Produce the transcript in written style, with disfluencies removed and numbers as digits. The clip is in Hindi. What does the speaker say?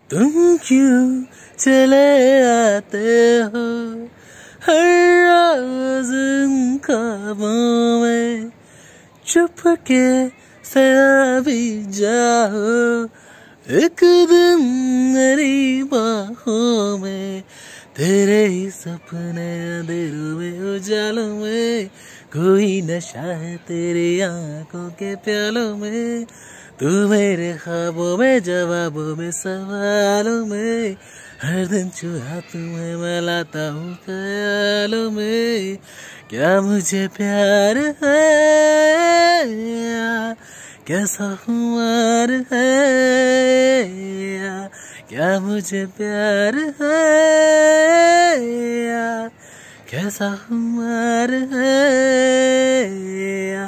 तुम क्यों चले आते हो हर रोज इन ख्वाबों में, चुपके से आ भी जाओ एक दिन मेरी बाहों में। तेरे ही सपने अंधेरों में उजालों में, कोई नशा है तेरी आंखों के प्यालों में। तू मेरे ख्वाबों में, जवाबों में, सवालों में, हर दिन चुरा तुम्हें मैं लाता हूँ ख्यालों में। क्या मुझे प्यार है या कैसा खुमार है, या क्या मुझे प्यार है या कैसा खुमार है, या